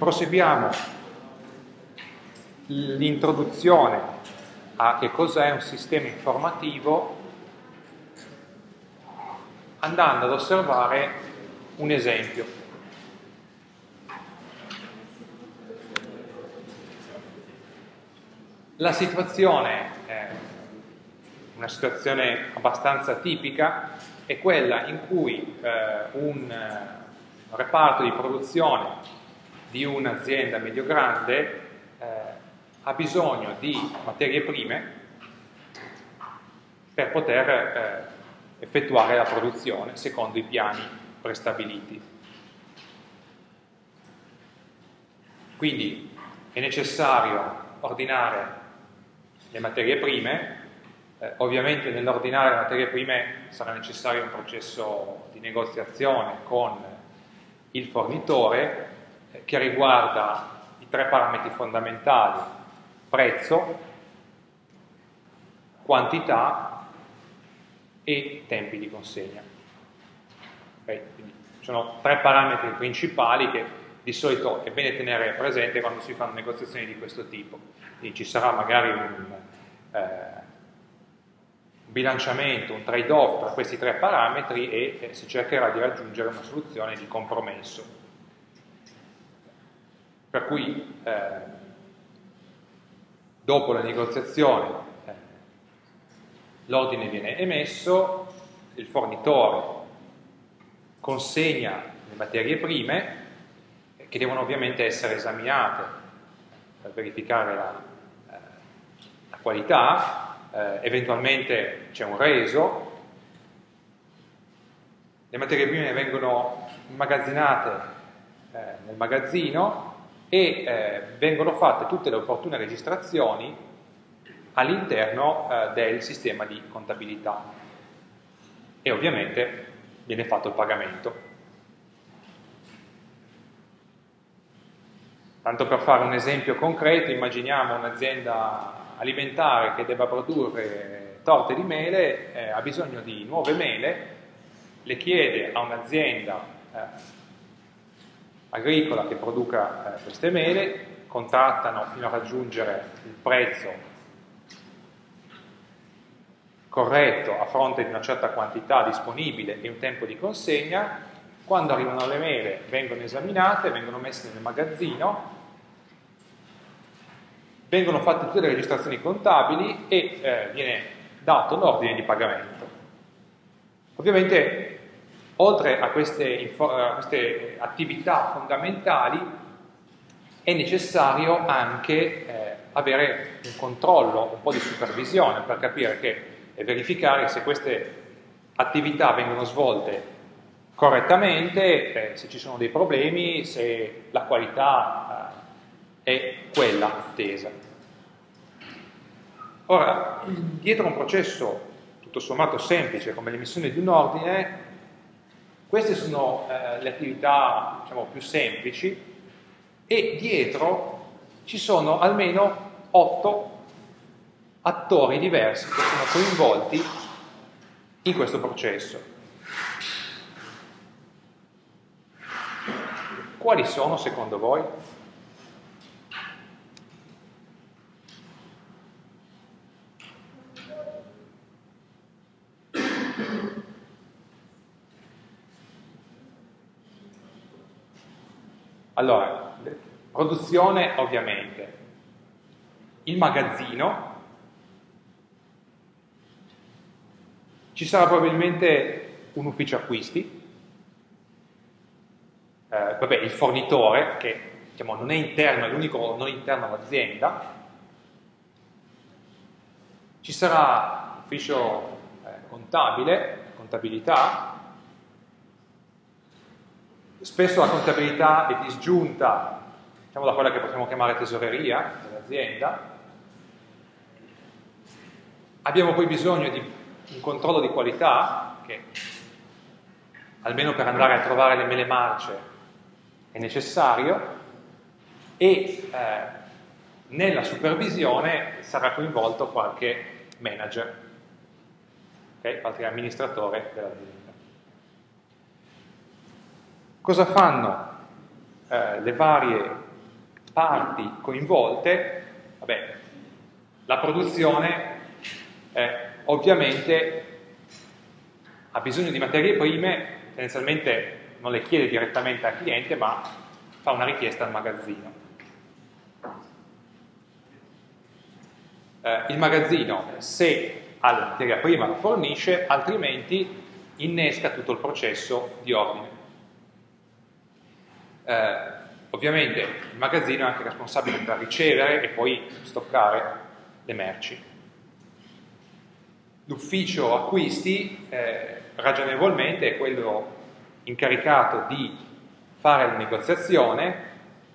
Proseguiamo l'introduzione a che cos'è un sistema informativo andando ad osservare un esempio. La situazione, una situazione abbastanza tipica, è quella in cui un reparto di produzione di un'azienda medio-grande ha bisogno di materie prime per poter effettuare la produzione secondo i piani prestabiliti. Quindi è necessario ordinare le materie prime. Ovviamente nell'ordinare le materie prime sarà necessario un processo di negoziazione con il fornitore che riguarda i tre parametri fondamentali: prezzo, quantità e tempi di consegna. Okay? Quindi sono tre parametri principali che di solito è bene tenere presente quando si fanno negoziazioni di questo tipo. Quindi ci sarà magari un bilanciamento, un trade-off tra questi tre parametri e si cercherà di raggiungere una soluzione di compromesso. Per cui dopo la negoziazione l'ordine viene emesso, il fornitore consegna le materie prime che devono ovviamente essere esaminate per verificare la qualità. Eventualmente c'è un reso, le materie prime vengono immagazzinate nel magazzino e vengono fatte tutte le opportune registrazioni all'interno del sistema di contabilità e ovviamente viene fatto il pagamento. Tanto per fare un esempio concreto, immaginiamo un'azienda alimentare che debba produrre torte di mele, ha bisogno di nuove mele, le chiede a un'azienda agricola che produca queste mele, contrattano fino a raggiungere il prezzo corretto a fronte di una certa quantità disponibile e un tempo di consegna. Quando arrivano le mele vengono esaminate, vengono messe nel magazzino, vengono fatte tutte le registrazioni contabili e viene dato l'ordine di pagamento. Ovviamente, oltre a queste attività fondamentali, è necessario anche avere un controllo, un po' di supervisione per capire e verificare se queste attività vengono svolte correttamente, se ci sono dei problemi, se la qualità è quella attesa. Ora, dietro un processo tutto sommato semplice come l'emissione di un ordine, queste sono le attività, diciamo, più semplici, e dietro ci sono almeno 8 attori diversi che sono coinvolti in questo processo. Quali sono secondo voi? Allora, produzione ovviamente, il magazzino, ci sarà probabilmente un ufficio acquisti, il fornitore che, diciamo, non è interno, è l'unico non interno all'azienda, ci sarà ufficio contabile, contabilità. Spesso la contabilità è disgiunta, diciamo, da quella che possiamo chiamare tesoreria dell'azienda. Abbiamo poi bisogno di un controllo di qualità, che almeno per andare a trovare le mele marce è necessario, e nella supervisione sarà coinvolto qualche manager, qualche amministratore dell'azienda. Cosa fanno le varie parti coinvolte, vabbè, la produzione ovviamente ha bisogno di materie prime, tendenzialmente non le chiede direttamente al cliente, ma fa una richiesta al magazzino. Il magazzino, se ha la materia prima, la fornisce, altrimenti innesca tutto il processo di ordine. Ovviamente il magazzino è anche responsabile per ricevere e poi stoccare le merci. L'ufficio acquisti ragionevolmente è quello incaricato di fare la negoziazione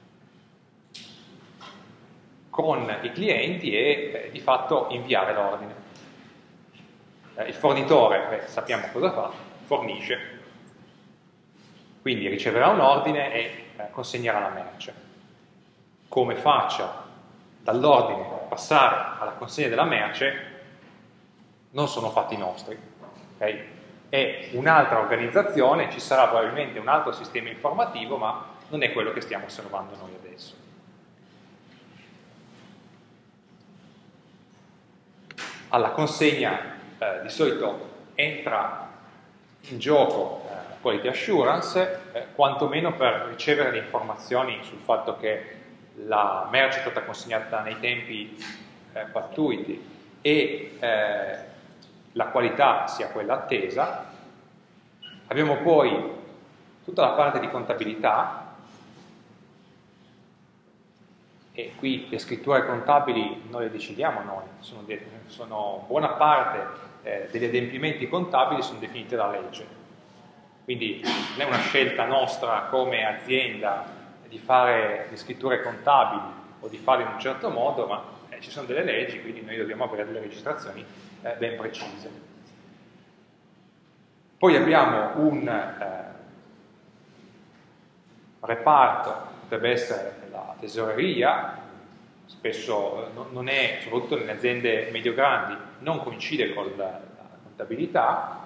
con i clienti e di fatto inviare l'ordine. Il fornitore, sappiamo cosa fa, fornisce, quindi riceverà un ordine e consegnerà la merce. Come faccia dall'ordine passare alla consegna della merce non sono fatti nostri, okay? È un'altra organizzazione, ci sarà probabilmente un altro sistema informativo, ma non è quello che stiamo osservando noi adesso. Alla consegna di solito entra in gioco quality assurance, quantomeno per ricevere le informazioni sul fatto che la merce è stata consegnata nei tempi pattuiti e la qualità sia quella attesa. Abbiamo poi tutta la parte di contabilità, e qui le scritture contabili non le decidiamo noi, sono buona parte degli adempimenti contabili sono definiti dalla legge, quindi non è una scelta nostra come azienda di fare le scritture contabili o di farle in un certo modo, ma ci sono delle leggi, quindi noi dobbiamo avere delle registrazioni ben precise. Poi abbiamo un reparto, potrebbe essere la tesoreria, spesso non è, soprattutto nelle aziende medio-grandi, non coincide con la contabilità,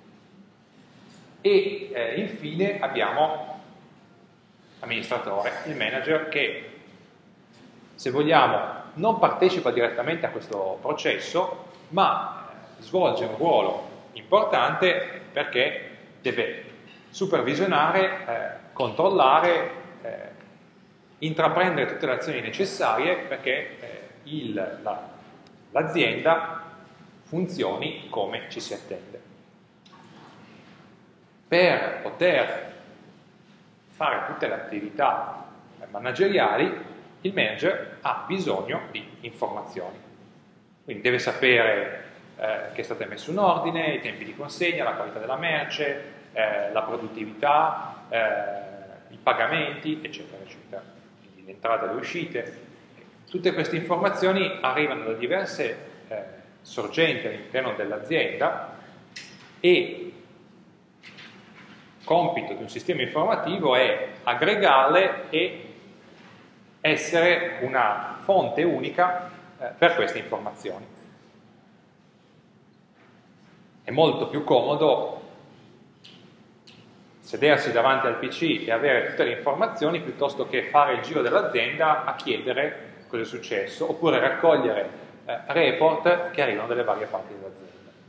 e infine abbiamo l'amministratore, il manager, che, se vogliamo, non partecipa direttamente a questo processo, ma svolge un ruolo importante perché deve supervisionare, controllare, intraprendere tutte le azioni necessarie perché l'azienda funzioni come ci si attende. Per poter fare tutte le attività manageriali, il manager ha bisogno di informazioni. Quindi deve sapere che è stato emesso un ordine, i tempi di consegna, la qualità della merce, la produttività, i pagamenti, eccetera, eccetera. Quindi le entrate e le uscite. Tutte queste informazioni arrivano da diverse sorgenti all'interno dell'azienda e compito di un sistema informativo è aggregarle e essere una fonte unica per queste informazioni. È molto più comodo sedersi davanti al PC e avere tutte le informazioni piuttosto che fare il giro dell'azienda a chiedere cosa è successo, oppure raccogliere report che arrivano dalle varie parti dell'azienda.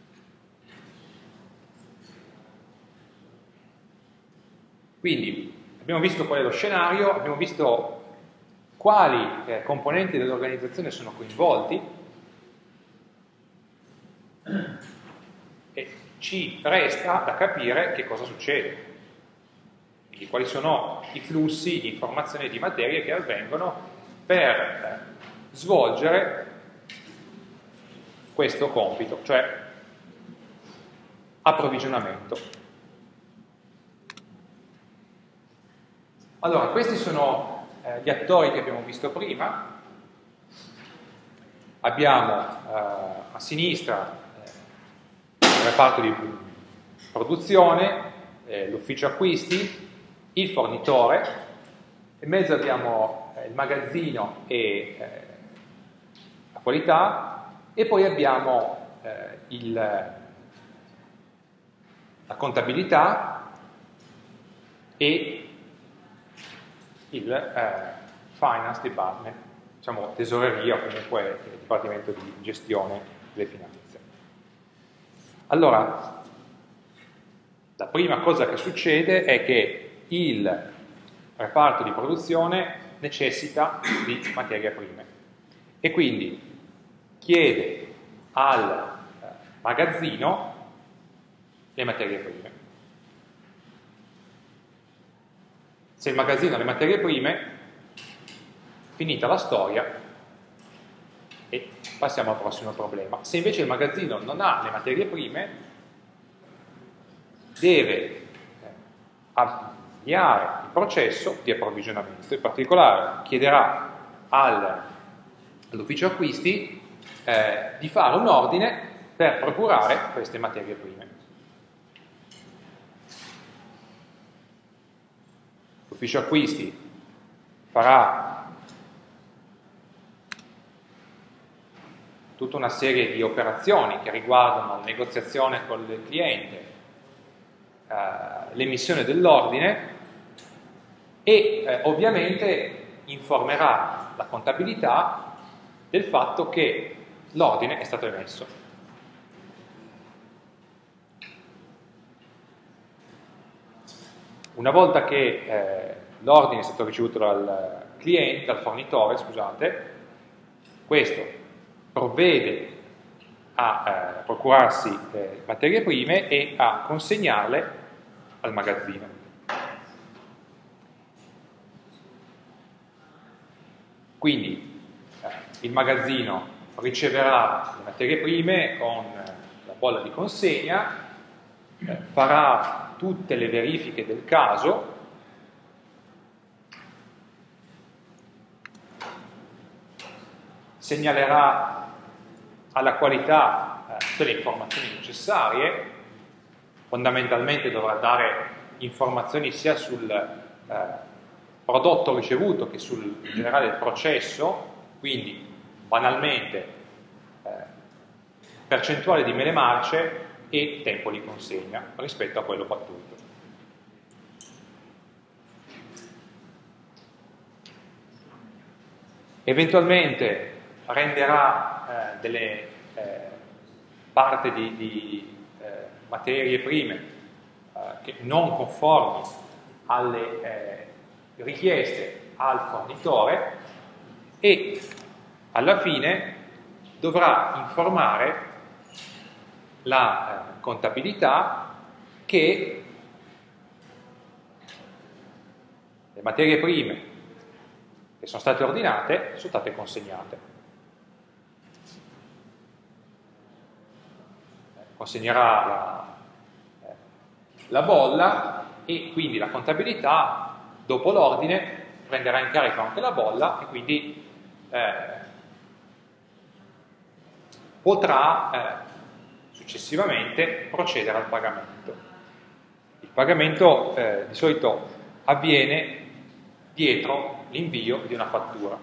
Quindi abbiamo visto qual è lo scenario, abbiamo visto quali componenti dell'organizzazione sono coinvolti e ci resta da capire che cosa succede, quindi quali sono i flussi di informazioni e di materie che avvengono per svolgere questo compito, cioè approvvigionamento. Allora, questi sono gli attori che abbiamo visto prima. Abbiamo a sinistra il reparto di produzione, l'ufficio acquisti, il fornitore, in mezzo abbiamo il magazzino e la qualità, e poi abbiamo la contabilità e il Finance Department, diciamo tesoreria o comunque il Dipartimento di Gestione delle Finanze. Allora, la prima cosa che succede è che il reparto di produzione necessita di materie prime e quindi chiede al magazzino le materie prime. Se il magazzino ha le materie prime, finita la storia e passiamo al prossimo problema. Se invece il magazzino non ha le materie prime, deve avviare il processo di approvvigionamento, in particolare chiederà all'ufficio acquisti di fare un ordine per procurare queste materie prime. L'ufficio acquisti farà tutta una serie di operazioni che riguardano la negoziazione con il cliente, l'emissione dell'ordine e ovviamente informerà la contabilità del fatto che l'ordine è stato emesso. Una volta che l'ordine è stato ricevuto dal cliente, dal fornitore, scusate, questo provvede a procurarsi materie prime e a consegnarle al magazzino. Quindi il magazzino riceverà le materie prime con la bolla di consegna, farà tutte le verifiche del caso, segnalerà alla qualità tutte le informazioni necessarie, fondamentalmente dovrà dare informazioni sia sul prodotto ricevuto che sul in generale il processo, quindi banalmente percentuale di mele marce e tempo di consegna rispetto a quello battuto. Eventualmente renderà delle parte di materie prime che non conformi alle richieste al fornitore e alla fine dovrà informare la contabilità che le materie prime che sono state ordinate sono state consegnate. Consegnerà la bolla e quindi la contabilità dopo l'ordine prenderà in carico anche la bolla e quindi potrà successivamente procedere al pagamento. Il pagamento di solito avviene dietro l'invio di una fattura.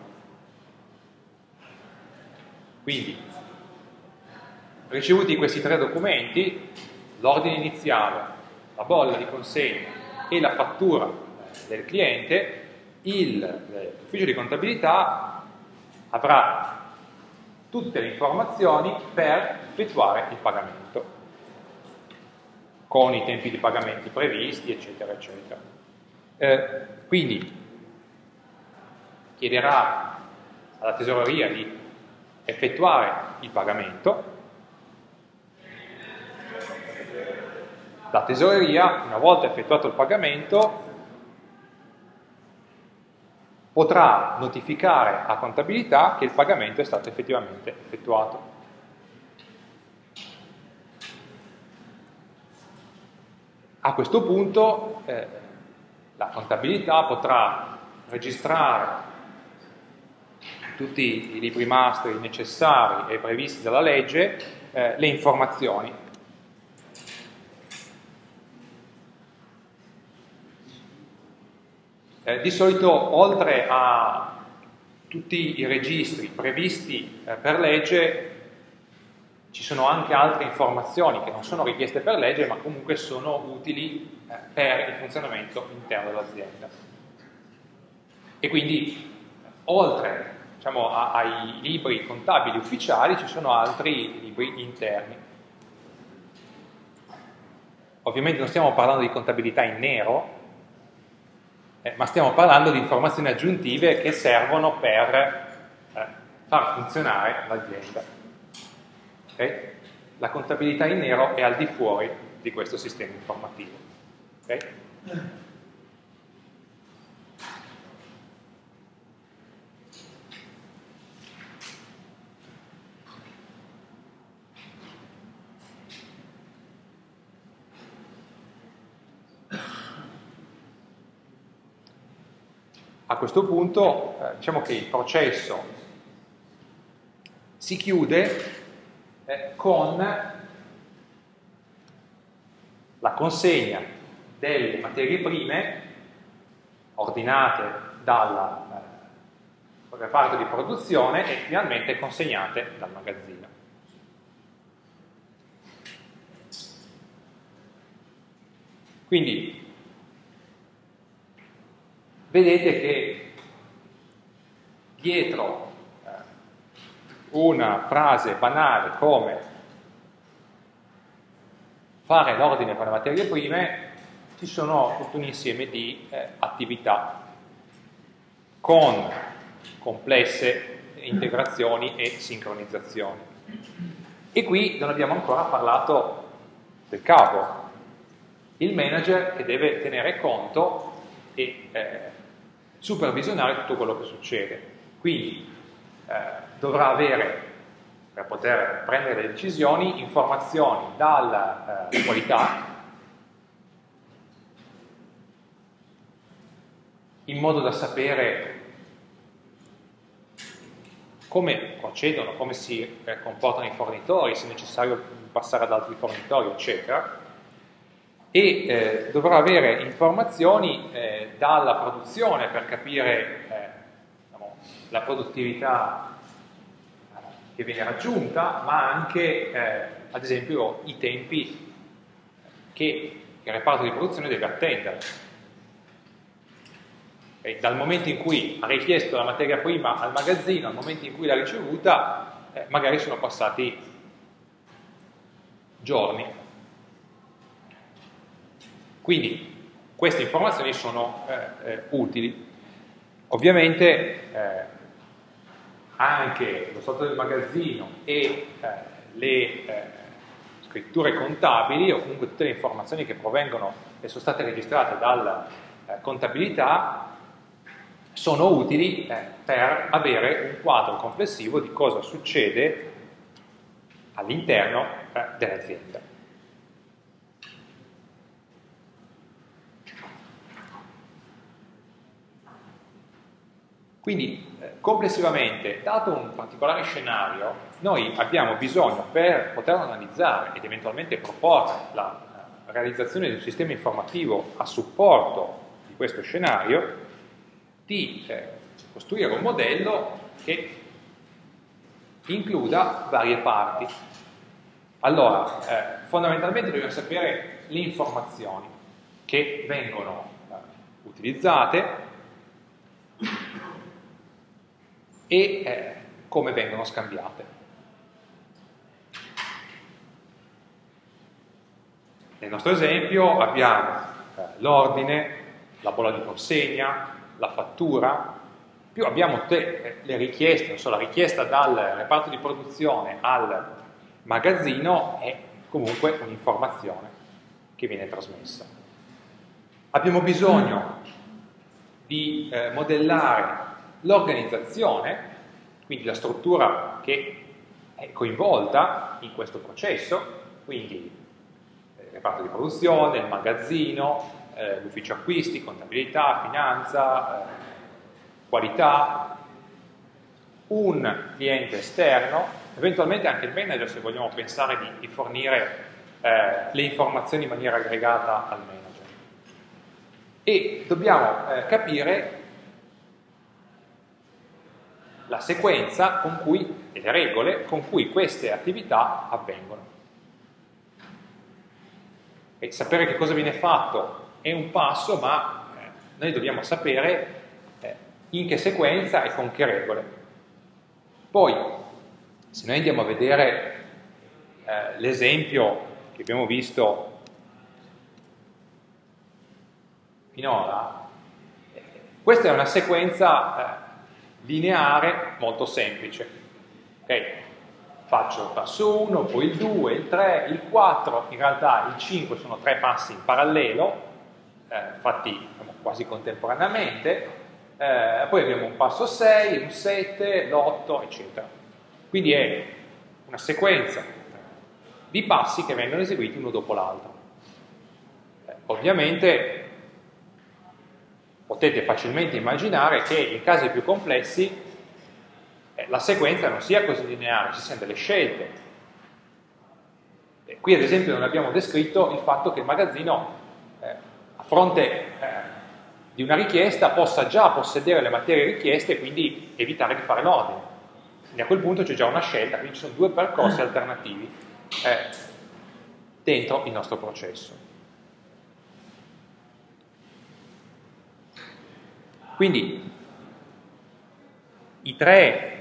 Quindi, ricevuti questi tre documenti, l'ordine iniziale, la bolla di consegna e la fattura del cliente, l'ufficio di contabilità avrà tutte le informazioni per effettuare il pagamento, con i tempi di pagamenti previsti, eccetera, eccetera. Quindi chiederà alla tesoreria di effettuare il pagamento. La tesoreria, una volta effettuato il pagamento, potrà notificare a contabilità che il pagamento è stato effettivamente effettuato. A questo punto la contabilità potrà registrare tutti i libri mastri necessari e previsti dalla legge le informazioni. Di solito, oltre a tutti i registri previsti per legge, ci sono anche altre informazioni che non sono richieste per legge, ma comunque sono utili per il funzionamento interno dell'azienda. E quindi oltre, diciamo, ai libri contabili ufficiali ci sono altri libri interni. Ovviamente non stiamo parlando di contabilità in nero, ma stiamo parlando di informazioni aggiuntive che servono per far funzionare l'azienda. Okay? La contabilità in nero è al di fuori di questo sistema informativo. Okay? A questo punto diciamo che il processo si chiude con la consegna delle materie prime ordinate dal reparto di produzione e finalmente consegnate dal magazzino. Quindi vedete che dietro una frase banale come fare l'ordine con le materie prime ci sono tutto un insieme di attività con complesse integrazioni e sincronizzazioni. E qui non abbiamo ancora parlato del capo, il manager che deve tenere conto e supervisionare tutto quello che succede. Quindi dovrà avere, per poter prendere le decisioni, informazioni dalla qualità, in modo da sapere come procedono, come si comportano i fornitori, se è necessario passare ad altri fornitori, eccetera. E dovrà avere informazioni dalla produzione per capire diciamo, la produttività che viene raggiunta, ma anche ad esempio i tempi che il reparto di produzione deve attendere. E dal momento in cui ha richiesto la materia prima al magazzino al momento in cui l'ha ricevuta, magari sono passati giorni. Quindi queste informazioni sono utili. Ovviamente anche lo stato del magazzino e le scritture contabili o comunque tutte le informazioni che provengono e sono state registrate dalla contabilità sono utili per avere un quadro complessivo di cosa succede all'interno dell'azienda. Quindi complessivamente, dato un particolare scenario, noi abbiamo bisogno, per poterlo analizzare ed eventualmente proporre la realizzazione di un sistema informativo a supporto di questo scenario, di costruire un modello che includa varie parti. Allora, fondamentalmente dobbiamo sapere le informazioni che vengono utilizzate e come vengono scambiate. Nel nostro esempio abbiamo l'ordine, la bolla di consegna, la fattura, più abbiamo tutte le richieste, non so, la richiesta dal reparto di produzione al magazzino è comunque un'informazione che viene trasmessa. Abbiamo bisogno di modellare l'organizzazione, quindi la struttura che è coinvolta in questo processo, quindi il reparto di produzione, il magazzino, l'ufficio acquisti, contabilità, finanza, qualità, un cliente esterno, eventualmente anche il manager se vogliamo pensare di fornire le informazioni in maniera aggregata al manager. E dobbiamo capire la sequenza con cui, e le regole con cui queste attività avvengono. E sapere che cosa viene fatto è un passo, ma noi dobbiamo sapere in che sequenza e con che regole. Poi, se noi andiamo a vedere l'esempio che abbiamo visto finora, questa è una sequenza lineare molto semplice. Okay? Faccio il passo 1, poi il 2, il 3, il 4, in realtà il 5 sono 3 passi in parallelo, fatti diciamo, quasi contemporaneamente, poi abbiamo un passo 6, un 7, l'8, eccetera. Quindi è una sequenza di passi che vengono eseguiti uno dopo l'altro. Ovviamente potete facilmente immaginare che in casi più complessi la sequenza non sia così lineare, ci siano delle scelte. Qui ad esempio non abbiamo descritto il fatto che il magazzino a fronte di una richiesta possa già possedere le materie richieste e quindi evitare di fare l'ordine. Quindi a quel punto c'è già una scelta, quindi ci sono 2 percorsi alternativi dentro il nostro processo. Quindi i 3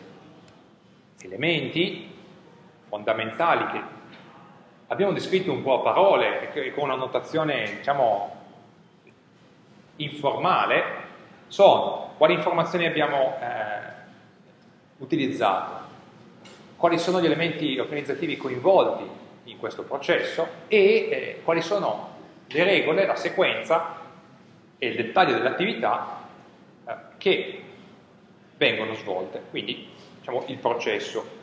elementi fondamentali che abbiamo descritto un po' a parole e con una notazione, diciamo, informale, sono quali informazioni abbiamo utilizzato, quali sono gli elementi organizzativi coinvolti in questo processo e quali sono le regole, la sequenza e il dettaglio delle attività che vengono svolte, quindi diciamo il processo.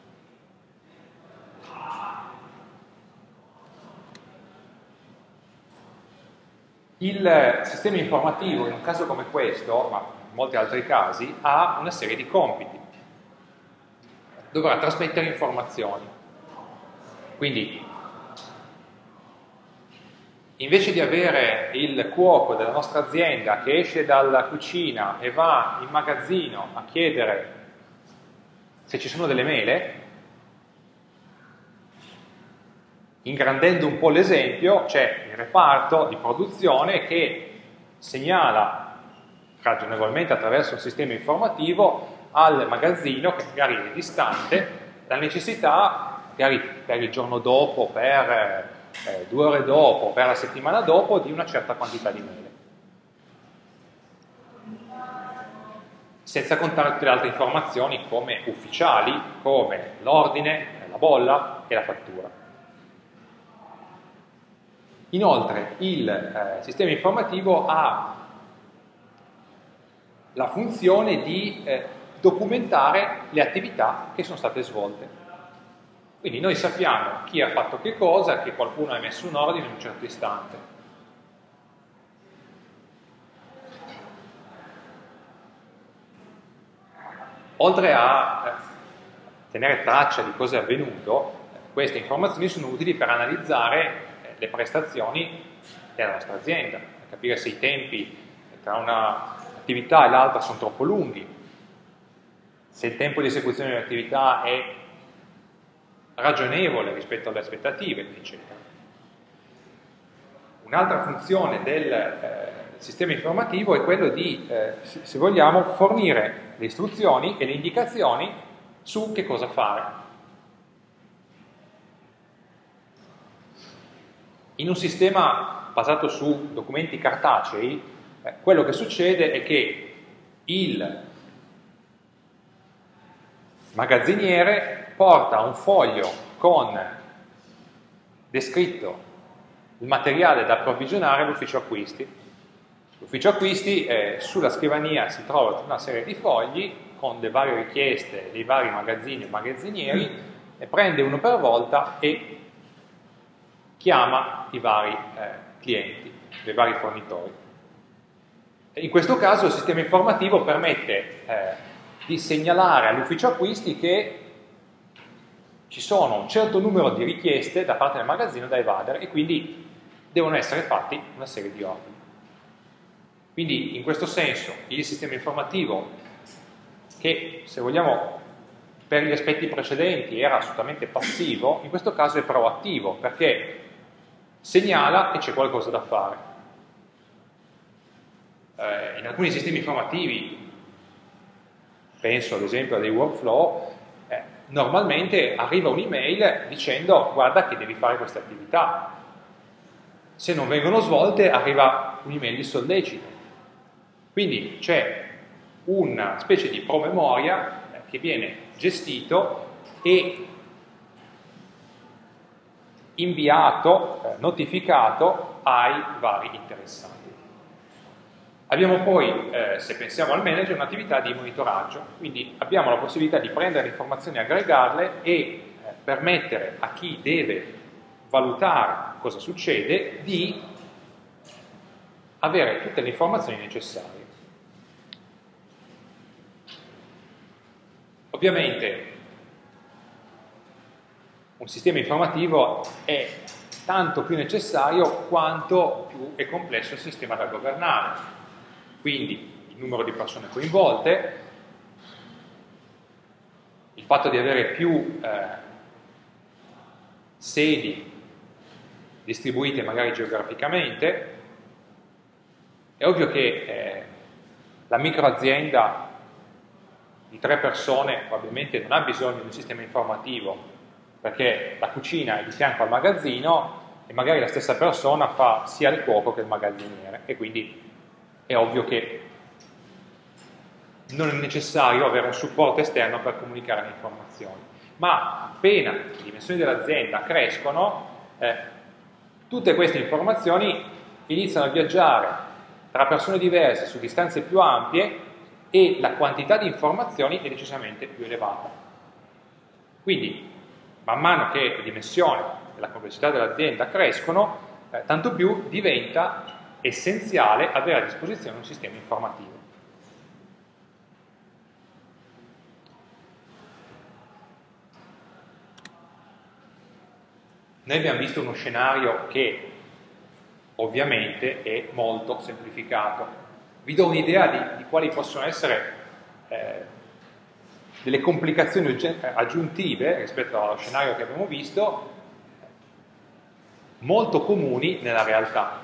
Il sistema informativo, in un caso come questo, ma in molti altri casi, ha una serie di compiti. Dovrà trasmettere informazioni. Quindi, invece di avere il cuoco della nostra azienda che esce dalla cucina e va in magazzino a chiedere se ci sono delle mele, ingrandendo un po' l'esempio, c'è il reparto di produzione che segnala ragionevolmente attraverso un sistema informativo al magazzino, che magari è distante, la necessità, magari per il giorno dopo, per 2 ore dopo, per la settimana dopo, di una certa quantità di mele. Senza contare tutte le altre informazioni come ufficiali, come l'ordine, la bolla e la fattura. Inoltre il sistema informativo ha la funzione di documentare le attività che sono state svolte. Quindi noi sappiamo chi ha fatto che cosa, che qualcuno ha messo un ordine in un certo istante. Oltre a tenere traccia di cosa è avvenuto, queste informazioni sono utili per analizzare le prestazioni della nostra azienda, per capire se i tempi tra un'attività e l'altra sono troppo lunghi, se il tempo di esecuzione dell'attività è ragionevole rispetto alle aspettative, eccetera. Un'altra funzione del sistema informativo è quello di, se vogliamo, fornire le istruzioni e le indicazioni su che cosa fare. In un sistema basato su documenti cartacei, quello che succede è che il magazziniere porta un foglio con descritto il materiale da approvvigionare all'ufficio acquisti. L'ufficio acquisti, sulla scrivania si trova una serie di fogli con le varie richieste dei vari magazzini e magazzinieri, ne prende uno per volta e chiama i vari clienti, i vari fornitori. In questo caso il sistema informativo permette di segnalare all'ufficio acquisti che ci sono un certo numero di richieste da parte del magazzino da evadere e quindi devono essere fatti una serie di ordini. Quindi in questo senso il sistema informativo, che se vogliamo per gli aspetti precedenti era assolutamente passivo, in questo caso è proattivo perché segnala che c'è qualcosa da fare. In alcuni sistemi informativi penso ad esempio a dei workflow, normalmente arriva un'email dicendo guarda che devi fare queste attività. Se non vengono svolte arriva un'email di sollecito. Quindi c'è una specie di promemoria che viene gestito e inviato, notificato ai vari interessati. Abbiamo poi, se pensiamo al manager, un'attività di monitoraggio, quindi abbiamo la possibilità di prendere le informazioni, aggregarle e permettere a chi deve valutare cosa succede di avere tutte le informazioni necessarie. Ovviamente un sistema informativo è tanto più necessario quanto più è complesso il sistema da governare. Quindi il numero di persone coinvolte, il fatto di avere più sedi distribuite magari geograficamente. È ovvio che la microazienda di 3 persone probabilmente non ha bisogno di un sistema informativo, perché la cucina è di fianco al magazzino e magari la stessa persona fa sia il cuoco che il magazziniere, e quindi è ovvio che non è necessario avere un supporto esterno per comunicare le informazioni. Ma appena le dimensioni dell'azienda crescono, tutte queste informazioni iniziano a viaggiare tra persone diverse su distanze più ampie e la quantità di informazioni è decisamente più elevata. Quindi, man mano che la dimensione e la complessità dell'azienda crescono, tanto più diventa essenziale avere a disposizione un sistema informativo. Noi abbiamo visto uno scenario che ovviamente è molto semplificato. Vi do un'idea di quali possono essere delle complicazioni aggiuntive rispetto allo scenario che abbiamo visto, molto comuni nella realtà.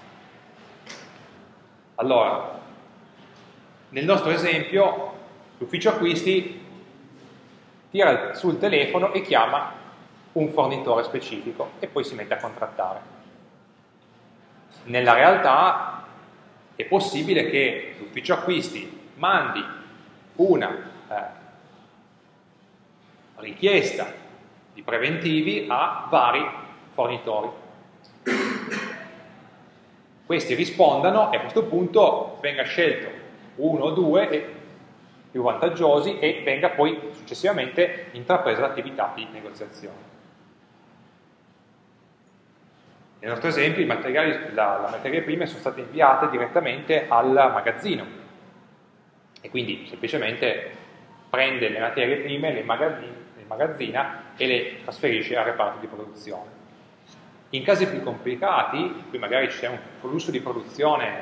Allora, nel nostro esempio, l'ufficio acquisti tira sul telefono e chiama un fornitore specifico e poi si mette a contrattare. Nella realtà è possibile che l'ufficio acquisti mandi una richiesta di preventivi a vari fornitori. Questi rispondano e a questo punto venga scelto uno o due più vantaggiosi e venga poi successivamente intrapresa l'attività di negoziazione. Nel nostro esempio la materie prime sono state inviate direttamente al magazzino e quindi semplicemente prende le materie prime, le magazzina e le trasferisce al reparto di produzione. In casi più complicati, in cui magari c'è un flusso di produzione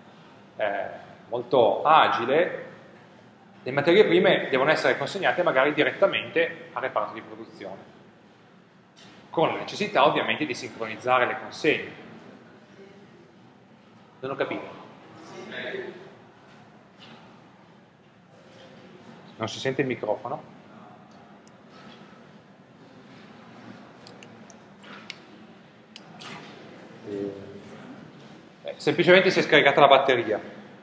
molto agile, le materie prime devono essere consegnate magari direttamente al reparto di produzione, con la necessità ovviamente di sincronizzare le consegne. Non ho capito. Non si sente il microfono? Semplicemente si è scaricata la batteria.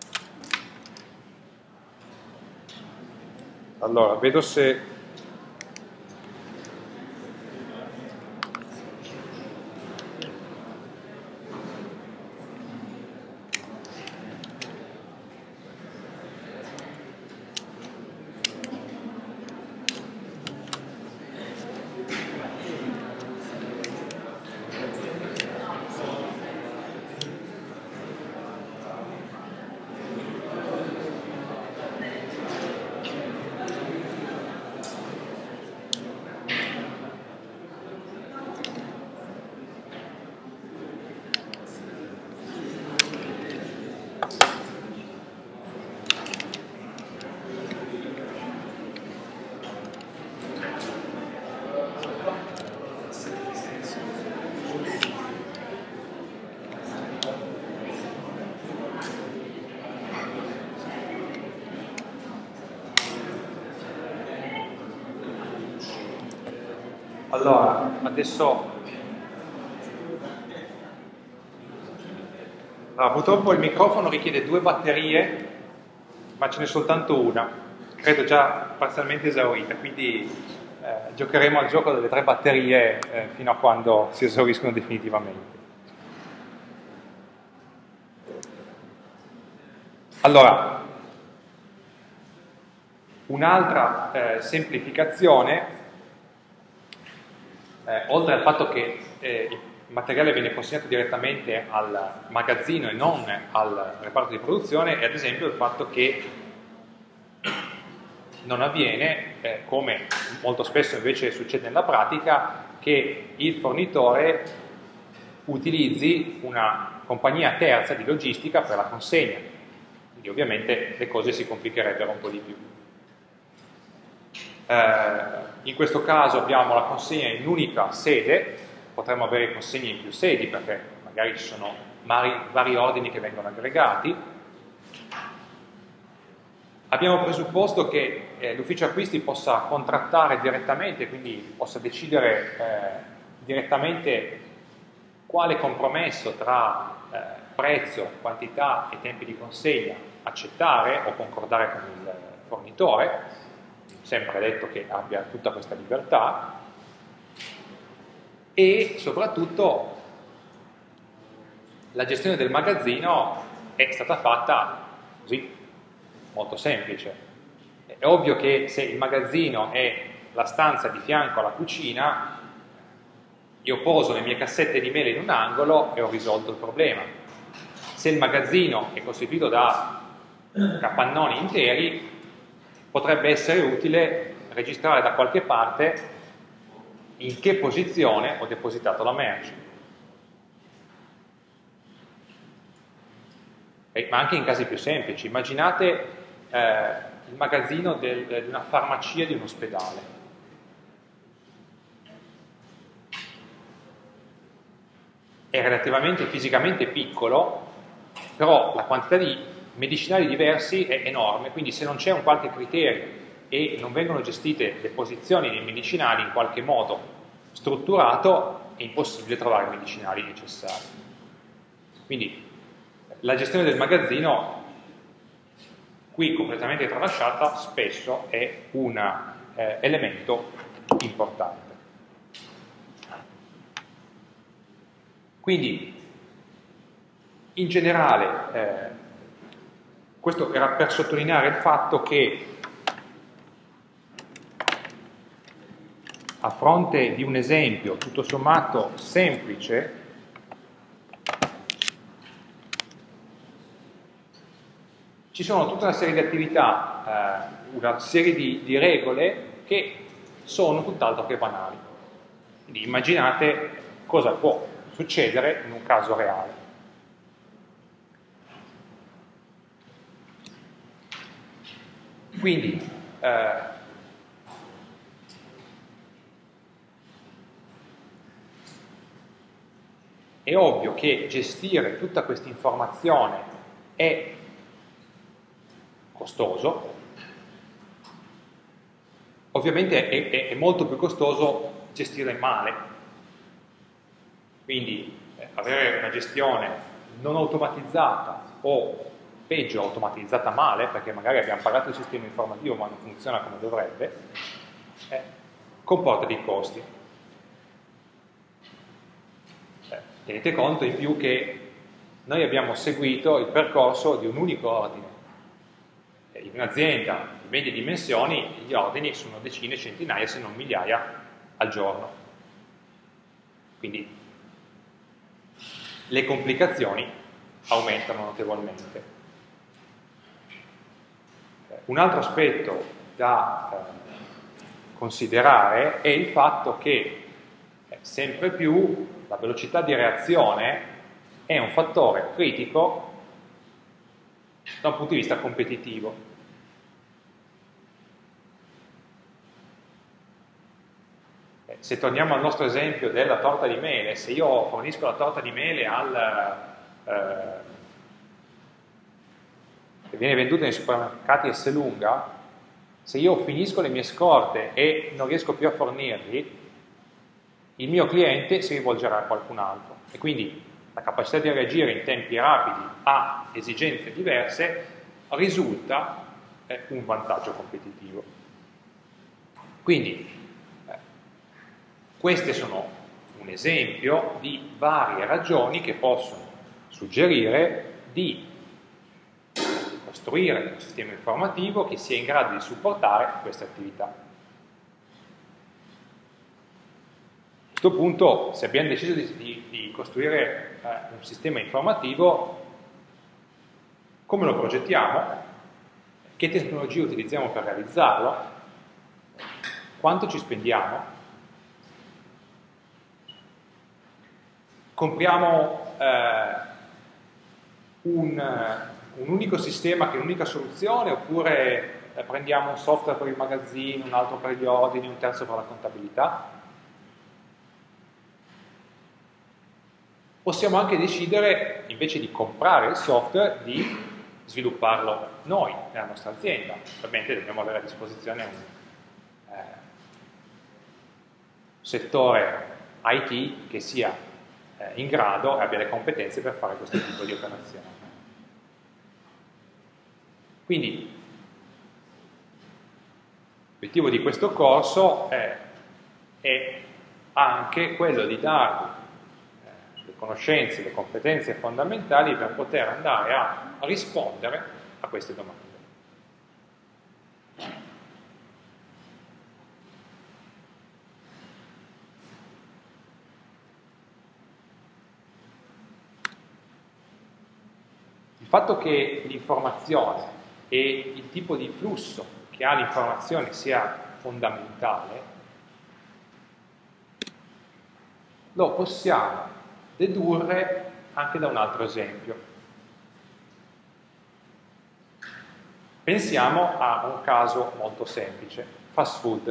Allora, vedo se... Allora, adesso purtroppo il microfono richiede 2 batterie, ma ce n'è soltanto una, credo già parzialmente esaurita, quindi giocheremo al gioco delle 3 batterie fino a quando si esauriscono definitivamente. Allora, un'altra semplificazione, oltre al fatto che il materiale viene consegnato direttamente al magazzino e non al reparto di produzione, è ad esempio il fatto che non avviene, come molto spesso invece succede nella pratica, che il fornitore utilizzi una compagnia terza di logistica per la consegna. Quindi ovviamente le cose si complicherebbero un po' di più. In questo caso abbiamo la consegna in un'unica sede, potremmo avere consegne in più sedi perché magari ci sono vari ordini che vengono aggregati. Abbiamo presupposto che l'ufficio acquisti possa contrattare direttamente, quindi possa decidere direttamente quale compromesso tra prezzo, quantità e tempi di consegna accettare o concordare con il fornitore, sempre detto che abbia tutta questa libertà, e soprattutto la gestione del magazzino è stata fatta così, molto semplice. È ovvio che se il magazzino è la stanza di fianco alla cucina, io poso le mie cassette di mele in un angolo e ho risolto il problema. Se il magazzino è costituito da capannoni interi, potrebbe essere utile registrare da qualche parte in che posizione ho depositato la merce. Ma anche in casi più semplici. Immaginate il magazzino di una farmacia di un ospedale. È relativamente fisicamente piccolo, però la quantità di medicinali diversi è enorme, quindi se non c'è un qualche criterio e non vengono gestite le posizioni dei medicinali in qualche modo strutturato, è impossibile trovare i medicinali necessari. Quindi la gestione del magazzino, qui completamente tralasciata, spesso è un elemento importante. Quindi, in generale, questo era per sottolineare il fatto che a fronte di un esempio tutto sommato semplice, ci sono tutta una serie di attività, una serie di regole che sono tutt'altro che banali. Quindi immaginate cosa può succedere in un caso reale. Quindi è ovvio che gestire tutta questa informazione è costoso, ovviamente è molto più costoso gestire male, quindi avere una gestione non automatizzata o peggio automatizzata male, perché magari abbiamo pagato il sistema informativo ma non funziona come dovrebbe, comporta dei costi. Tenete conto in più che noi abbiamo seguito il percorso di un unico ordine. In un'azienda di medie dimensioni gli ordini sono decine, centinaia, se non migliaia al giorno. Quindi le complicazioni aumentano notevolmente. Un altro aspetto da considerare è il fatto che sempre più la velocità di reazione è un fattore critico da un punto di vista competitivo. Se torniamo al nostro esempio della torta di mele, se io fornisco la torta di mele che viene venduta nei supermercati Esselunga, se io finisco le mie scorte e non riesco più a fornirli, il mio cliente si rivolgerà a qualcun altro e quindi la capacità di reagire in tempi rapidi a esigenze diverse risulta un vantaggio competitivo. Quindi queste sono un esempio di varie ragioni che possono suggerire di costruire un sistema informativo che sia in grado di supportare queste attività. A questo punto, se abbiamo deciso di costruire un sistema informativo, come lo progettiamo? Che tecnologie utilizziamo per realizzarlo? Quanto ci spendiamo? Compriamo un unico sistema che è un'unica soluzione oppure prendiamo un software per il magazzino, un altro per gli ordini, un terzo per la contabilità? Possiamo anche decidere, invece di comprare il software, di svilupparlo noi, nella nostra azienda. Ovviamente dobbiamo avere a disposizione un settore IT che sia in grado e abbia le competenze per fare questo tipo di operazione. Quindi l'obiettivo di questo corso è anche quello di darvi le conoscenze, le competenze fondamentali per poter andare a rispondere a queste domande. Il fatto che l'informazione e il tipo di flusso che ha l'informazione sia fondamentale, lo possiamo dedurre anche da un altro esempio. Pensiamo a un caso molto semplice, fast food.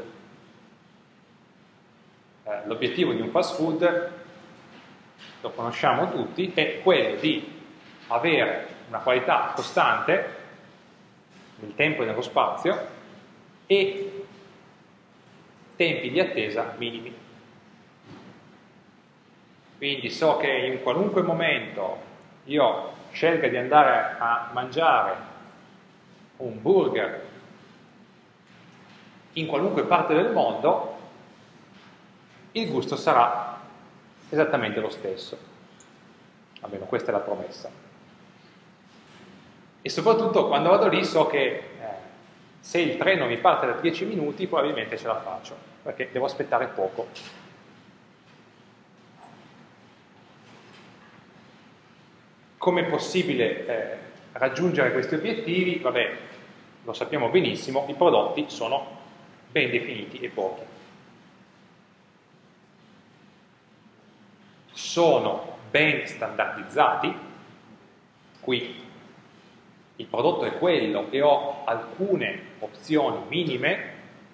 L'obiettivo di un fast food, lo conosciamo tutti, è quello di avere una qualità costante nel tempo e nello spazio e tempi di attesa minimi. Quindi so che in qualunque momento io scelga di andare a mangiare un burger in qualunque parte del mondo, il gusto sarà esattamente lo stesso. Almeno questa è la promessa. E soprattutto quando vado lì so che se il treno mi parte da 10 minuti probabilmente ce la faccio, perché devo aspettare poco. Come è possibile raggiungere questi obiettivi? Vabbè, lo sappiamo benissimo, i prodotti sono ben definiti e pochi. Sono ben standardizzati, qui il prodotto è quello e ho alcune opzioni minime,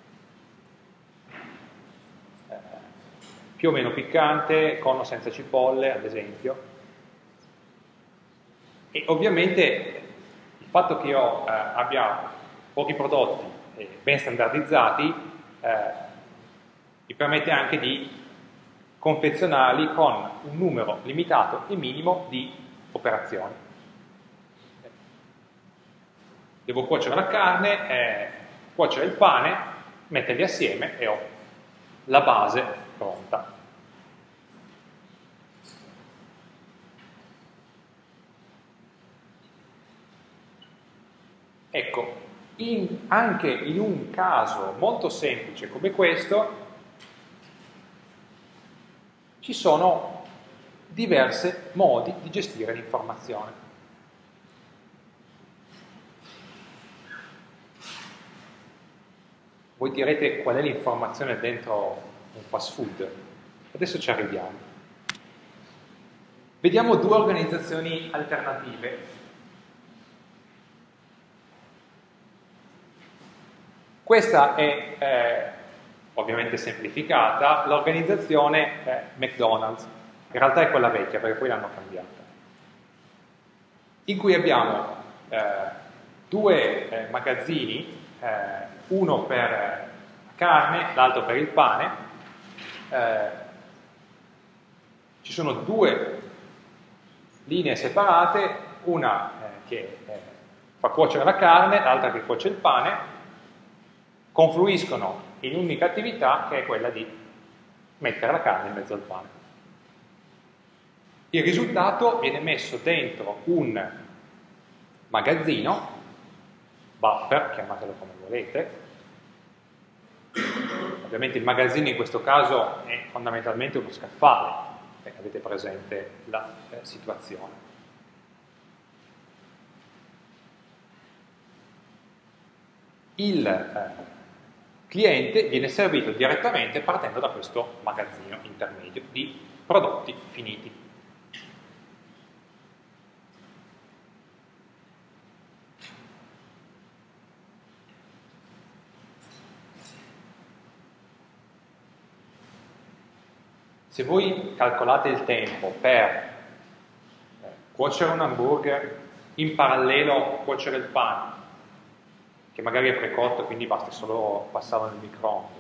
più o meno piccante, con o senza cipolle, ad esempio. E ovviamente il fatto che io abbia pochi prodotti ben standardizzati mi permette anche di confezionarli con un numero limitato e minimo di operazioni. Devo cuocere la carne, cuocere il pane, metterli assieme e ho la base pronta. Ecco, anche in un caso molto semplice come questo ci sono diversi modi di gestire l'informazione. Voi direte qual è l'informazione dentro un fast food? Adesso ci arriviamo. Vediamo due organizzazioni alternative. Questa è ovviamente semplificata, l'organizzazione McDonald's, in realtà è quella vecchia perché poi l'hanno cambiata, in cui abbiamo due magazzini, uno per la carne, l'altro per il pane, ci sono due linee separate, una che fa cuocere la carne, l'altra che cuoce il pane, confluiscono in un'unica attività che è quella di mettere la carne in mezzo al pane. Il risultato viene messo dentro un magazzino, buffer, chiamatelo come volete. Ovviamente il magazzino in questo caso è fondamentalmente uno scaffale, avete presente la situazione. Il cliente viene servito direttamente partendo da questo magazzino intermedio di prodotti finiti. Se voi calcolate il tempo per cuocere un hamburger, in parallelo cuocere il pane, che magari è precotto, quindi basta solo passarlo nel microonde,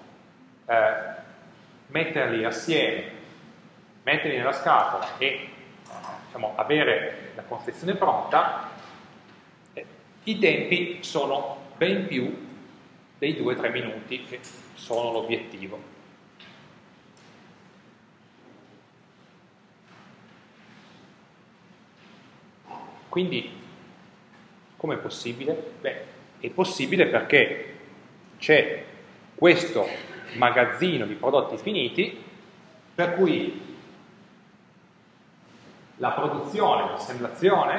metterli assieme, metterli nella scatola e diciamo, avere la confezione pronta, i tempi sono ben più dei 2-3 minuti che sono l'obiettivo. Quindi, com'è possibile? Beh, è possibile perché c'è questo magazzino di prodotti finiti per cui la produzione, l'assemblazione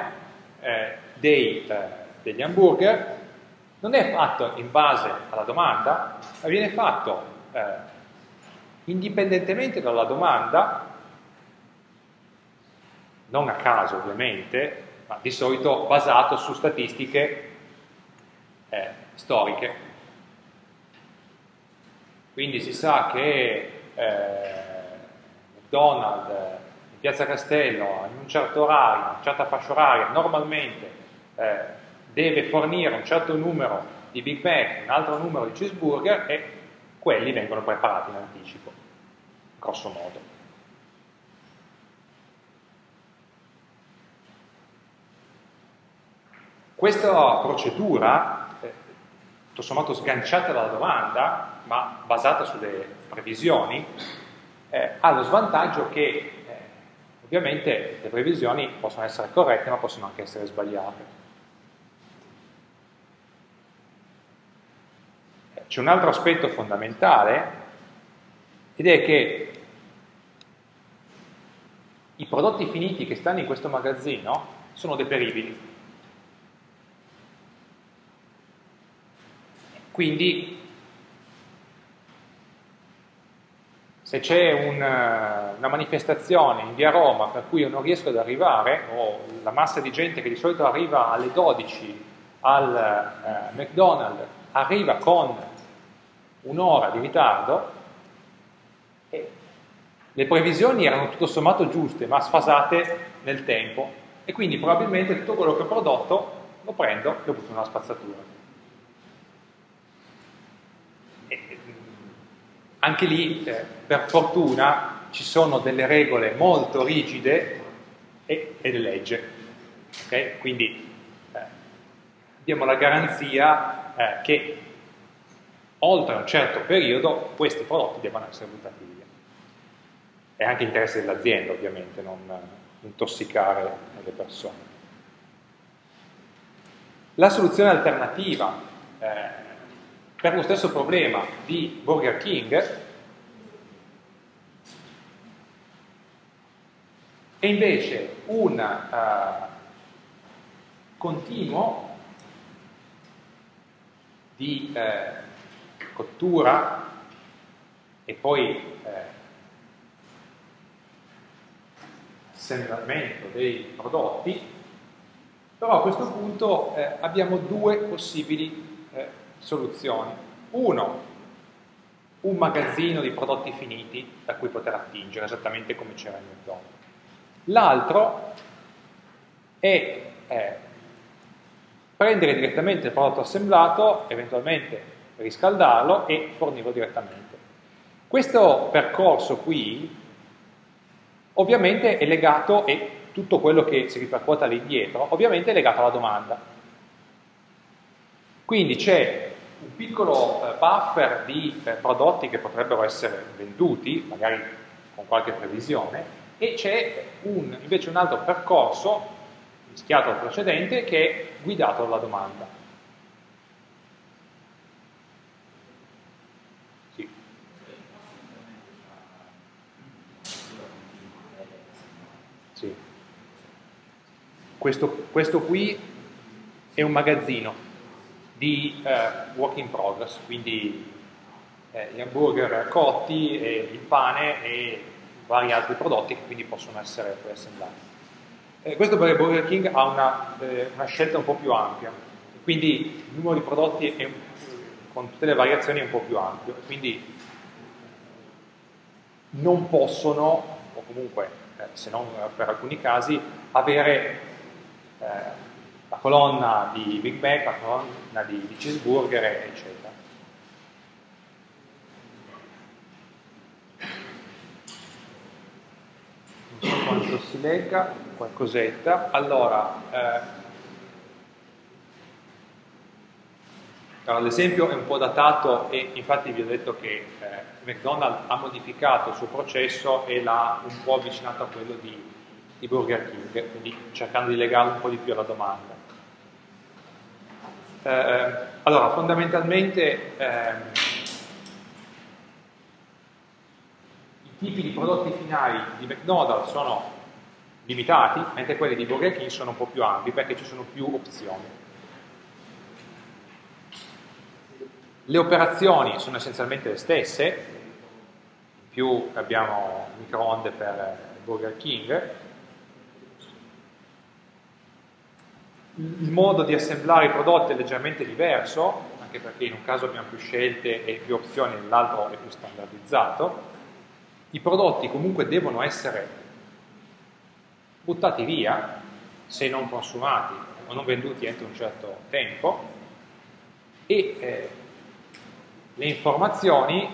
degli hamburger non è fatto in base alla domanda, ma viene fatto indipendentemente dalla domanda, non a caso ovviamente, ma di solito basato su statistiche storiche. Quindi si sa che McDonald's in Piazza Castello in un certo orario, in una certa fascia oraria, normalmente deve fornire un certo numero di Big Mac, un altro numero di cheeseburger e quelli vengono preparati in anticipo, grosso modo. Questa procedura, tutto sommato sganciata dalla domanda, ma basata sulle previsioni, ha lo svantaggio che ovviamente le previsioni possono essere corrette, ma possono anche essere sbagliate. C'è un altro aspetto fondamentale, ed è che i prodotti finiti che stanno in questo magazzino sono deperibili. Quindi, se c'è una manifestazione in via Roma per cui io non riesco ad arrivare, o la massa di gente che di solito arriva alle 12 al McDonald's arriva con un'ora di ritardo, le previsioni erano tutto sommato giuste, ma sfasate nel tempo, e quindi probabilmente tutto quello che ho prodotto lo prendo e lo butto nella spazzatura. Anche lì, per fortuna, ci sono delle regole molto rigide e delle leggi. Okay? Quindi abbiamo la garanzia che oltre un certo periodo questi prodotti devono essere buttati via. È anche interesse dell'azienda, ovviamente, non intossicare le persone. La soluzione alternativa per lo stesso problema di Burger King è invece un continuo di cottura e poi assemblamento dei prodotti, però a questo punto abbiamo due possibili soluzioni. Uno, un magazzino di prodotti finiti da cui poter attingere, esattamente come c'era in McDonald's. L'altro è prendere direttamente il prodotto assemblato, eventualmente riscaldarlo e fornirlo direttamente. Questo percorso qui ovviamente è legato, e tutto quello che si ripercuota lì dietro, ovviamente è legato alla domanda. Quindi c'è un piccolo buffer di prodotti che potrebbero essere venduti, magari con qualche previsione, e c'è invece un altro percorso, mischiato al precedente, che è guidato dalla domanda. Sì. Sì. Questo qui è un magazzino di work in progress, quindi gli hamburger cotti, e il pane e vari altri prodotti che quindi possono essere preassemblati. Questo perché Burger King ha una scelta un po' più ampia, quindi il numero di prodotti con tutte le variazioni è un po' più ampio, quindi non possono, o comunque se non per alcuni casi, avere la colonna di Big Mac, la colonna di cheeseburger, eccetera. Non so quanto si legga, qualcosetta. Allora, l'esempio è un po' datato e infatti vi ho detto che McDonald's ha modificato il suo processo e l'ha un po' avvicinato a quello di Burger King, quindi cercando di legarlo un po' di più alla domanda. Allora, fondamentalmente i tipi di prodotti finali di McDonald's sono limitati, mentre quelli di Burger King sono un po' più ampi perché ci sono più opzioni. Le operazioni sono essenzialmente le stesse, in più abbiamo microonde per Burger King. Il modo di assemblare i prodotti è leggermente diverso, anche perché in un caso abbiamo più scelte e più opzioni, nell'altro è più standardizzato. I prodotti comunque devono essere buttati via, se non consumati o non venduti entro un certo tempo, e le informazioni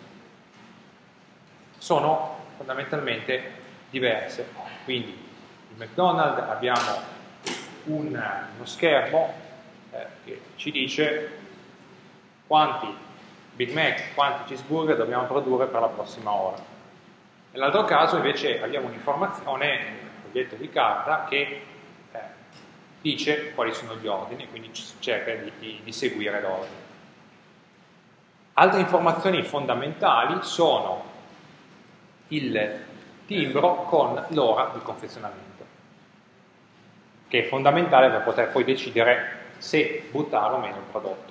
sono fondamentalmente diverse. Quindi in McDonald's abbiamo uno schermo che ci dice quanti Big Mac, quanti cheeseburger dobbiamo produrre per la prossima ora. Nell'altro caso invece abbiamo un'informazione, un foglietto di carta che dice quali sono gli ordini, quindi cerca di seguire l'ordine. Altre informazioni fondamentali sono il timbro con l'ora di confezionamento, che è fondamentale per poter poi decidere se buttare o meno il prodotto.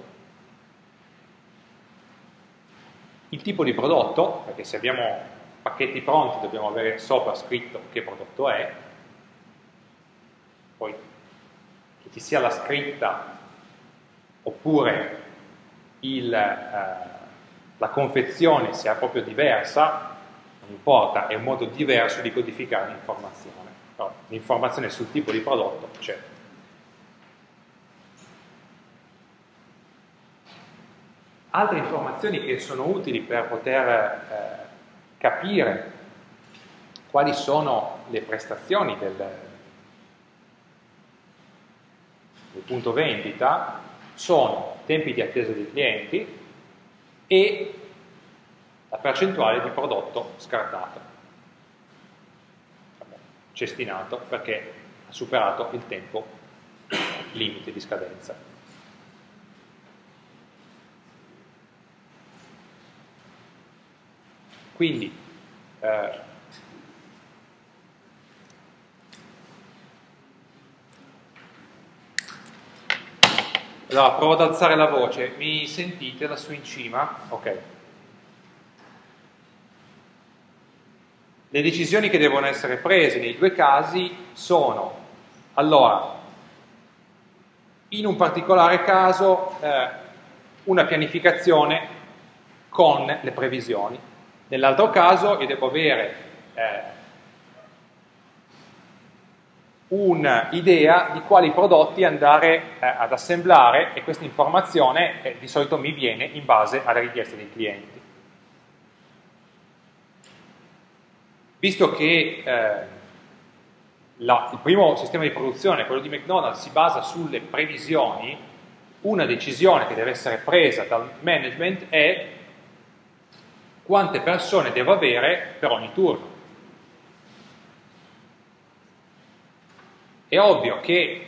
Il tipo di prodotto, perché se abbiamo pacchetti pronti dobbiamo avere sopra scritto che prodotto è, poi che ci sia la scritta oppure la confezione sia proprio diversa, non importa, è un modo diverso di codificare l'informazione. No, l'informazione sul tipo di prodotto c'è. Altre informazioni che sono utili per poter capire quali sono le prestazioni del punto vendita sono tempi di attesa dei clienti e la percentuale di prodotto scartato, cestinato, perché ha superato il tempo limite di scadenza. Quindi allora provo ad alzare la voce, mi sentite lassù in cima? Ok. Le decisioni che devono essere prese nei due casi sono, allora, in un particolare caso una pianificazione con le previsioni, nell'altro caso io devo avere un'idea di quali prodotti andare ad assemblare e questa informazione di solito mi viene in base alle richieste dei clienti. visto che il primo sistema di produzione, quello di McDonald's, si basa sulle previsioni, una decisione che deve essere presa dal management è quante persone devo avere per ogni turno. È ovvio che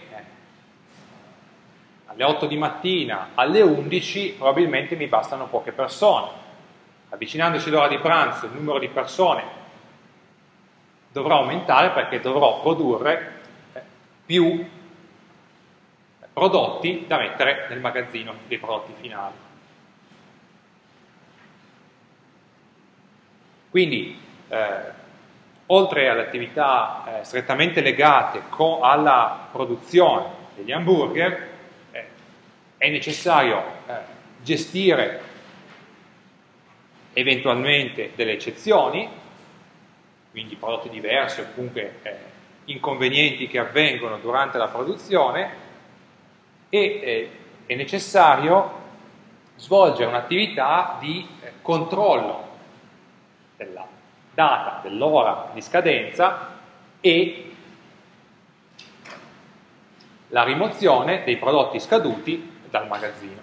alle 8 di mattina alle 11 probabilmente mi bastano poche persone. Avvicinandosi l'ora di pranzo il numero di persone dovrà aumentare perché dovrò produrre più prodotti da mettere nel magazzino dei prodotti finali. Quindi oltre alle attività strettamente legate alla produzione degli hamburger, è necessario gestire eventualmente delle eccezioni, quindi prodotti diversi o comunque inconvenienti che avvengono durante la produzione, e è necessario svolgere un'attività di controllo della data, dell'ora di scadenza e la rimozione dei prodotti scaduti dal magazzino.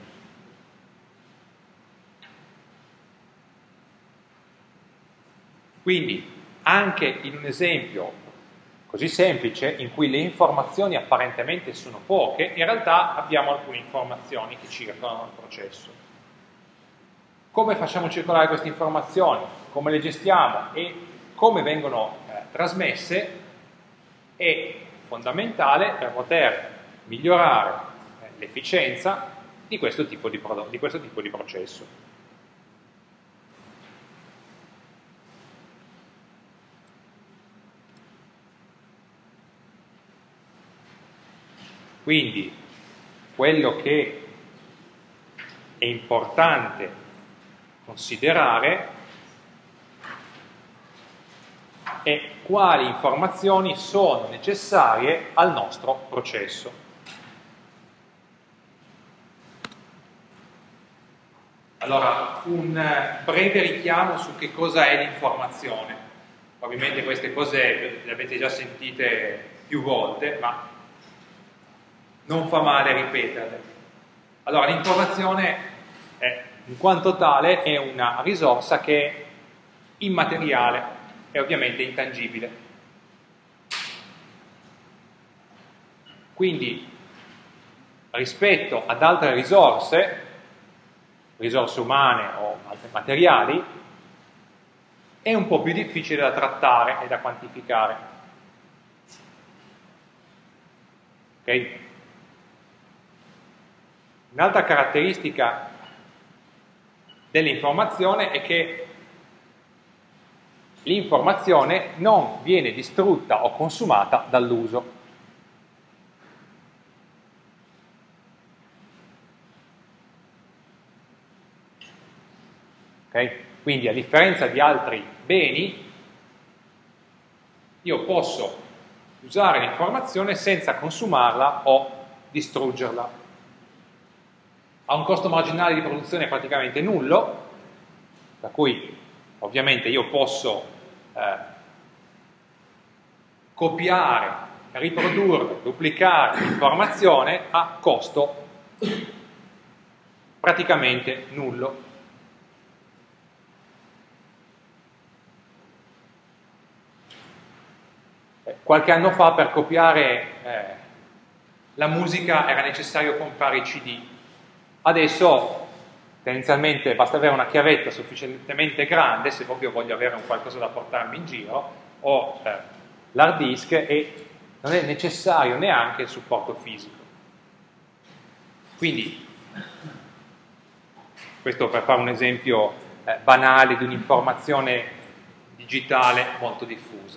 Quindi anche in un esempio così semplice, in cui le informazioni apparentemente sono poche, in realtà abbiamo alcune informazioni che circolano nel processo. Come facciamo circolare queste informazioni? Come le gestiamo e come vengono trasmesse è fondamentale per poter migliorare l'efficienza di questo tipo di processo. Quindi quello che è importante considerare è quali informazioni sono necessarie al nostro processo. Allora, un breve richiamo su che cosa è l'informazione. Probabilmente queste cose le avete già sentite più volte, ma non fa male ripeterle. Allora, l'informazione in quanto tale è una risorsa che è immateriale e ovviamente intangibile. Quindi, rispetto ad altre risorse umane o altri materiali, è un po' più difficile da trattare e da quantificare. Ok? Un'altra caratteristica dell'informazione è che l'informazione non viene distrutta o consumata dall'uso. Okay? Quindi a differenza di altri beni, io posso usare l'informazione senza consumarla o distruggerla. Ha un costo marginale di produzione praticamente nullo, per cui ovviamente io posso copiare, riprodurre, duplicare l'informazione a costo praticamente nullo. Qualche anno fa per copiare la musica era necessario comprare i CD. Adesso tendenzialmente basta avere una chiavetta sufficientemente grande, se proprio voglio avere un qualcosa da portarmi in giro, o l'hard disk, e non è necessario neanche il supporto fisico. Quindi, questo per fare un esempio banale di un'informazione digitale molto diffusa.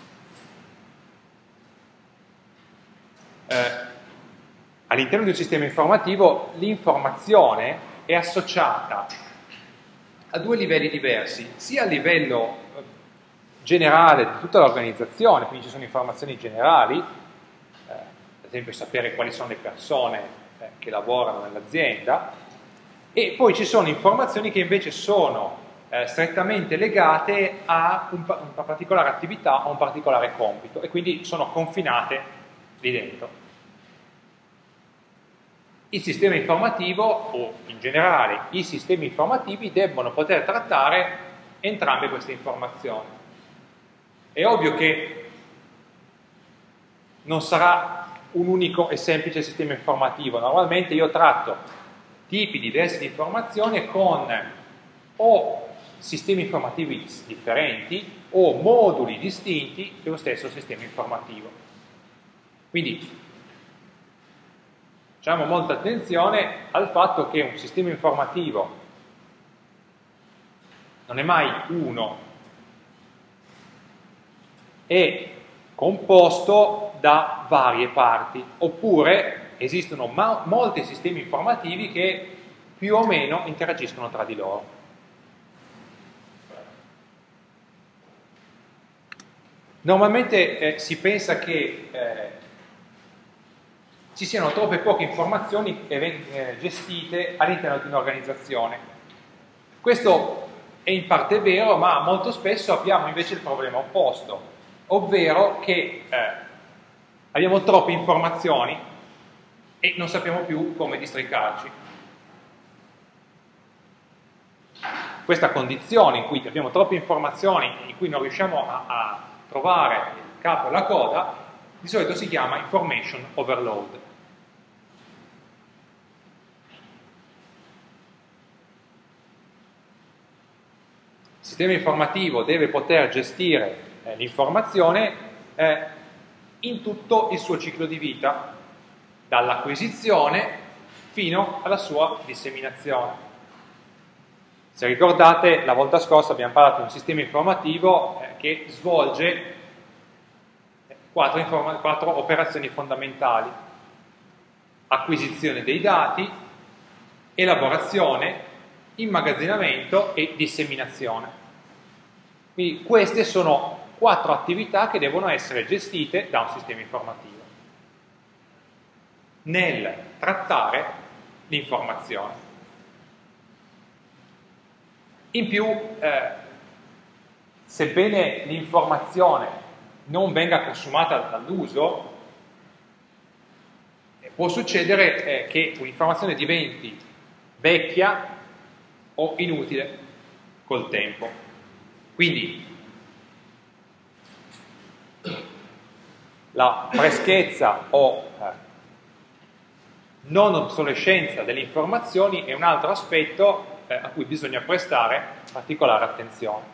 All'interno di un sistema informativo l'informazione è associata a due livelli diversi, sia a livello generale di tutta l'organizzazione, quindi ci sono informazioni generali, ad esempio sapere quali sono le persone che lavorano nell'azienda, e poi ci sono informazioni che invece sono strettamente legate a una particolare attività o un particolare compito e quindi sono confinate lì dentro. Il sistema informativo, o in generale i sistemi informativi, debbono poter trattare entrambe queste informazioni. È ovvio che non sarà un unico e semplice sistema informativo. Normalmente io tratto tipi diversi di informazione con o sistemi informativi differenti o moduli distinti dello stesso sistema informativo. Quindi facciamo molta attenzione al fatto che un sistema informativo non è mai uno, è composto da varie parti, oppure esistono molti sistemi informativi che più o meno interagiscono tra di loro. Normalmente si pensa che ci siano troppe poche informazioni gestite all'interno di un'organizzazione. Questo è in parte vero, ma molto spesso abbiamo invece il problema opposto, ovvero che abbiamo troppe informazioni e non sappiamo più come districarci. Questa condizione in cui abbiamo troppe informazioni e in cui non riusciamo a trovare il capo e la coda, di solito si chiama information overload. Il sistema informativo deve poter gestire l'informazione in tutto il suo ciclo di vita, dall'acquisizione fino alla sua disseminazione. Se ricordate, la volta scorsa abbiamo parlato di un sistema informativo che svolge quattro operazioni fondamentali: acquisizione dei dati, elaborazione, immagazzinamento e disseminazione. Quindi queste sono 4 attività che devono essere gestite da un sistema informativo nel trattare l'informazione. In più, sebbene l'informazione non venga consumata dall'uso, può succedere che un'informazione diventi vecchia o inutile col tempo. Quindi la freschezza o non obsolescenza delle informazioni è un altro aspetto a cui bisogna prestare particolare attenzione.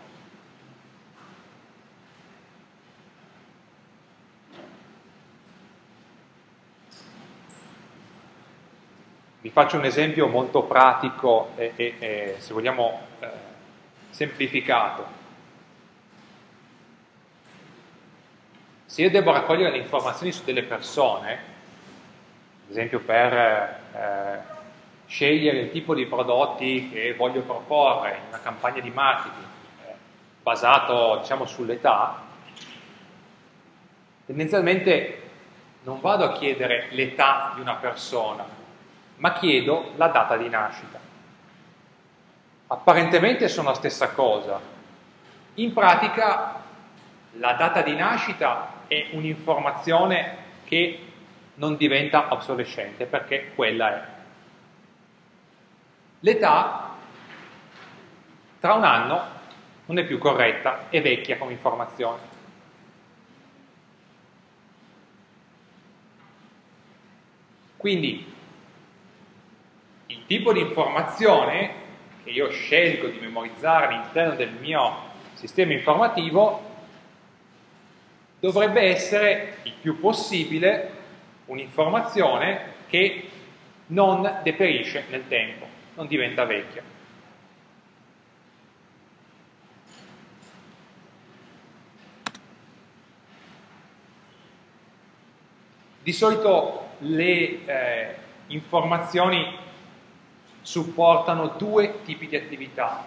Vi faccio un esempio molto pratico e se vogliamo semplificato. Se io devo raccogliere le informazioni su delle persone, ad esempio per scegliere il tipo di prodotti che voglio proporre in una campagna di marketing basato, diciamo, sull'età, tendenzialmente non vado a chiedere l'età di una persona, ma chiedo la data di nascita. Apparentemente sono la stessa cosa. In pratica la data di nascita è un'informazione che non diventa obsolescente, perché quella è. L'età tra un anno non è più corretta, è vecchia come informazione. Quindi il tipo di informazione che io scelgo di memorizzare all'interno del mio sistema informativo dovrebbe essere il più possibile un'informazione che non deperisce nel tempo, non diventa vecchia. Di solito le informazioni supportano 2 tipi di attività.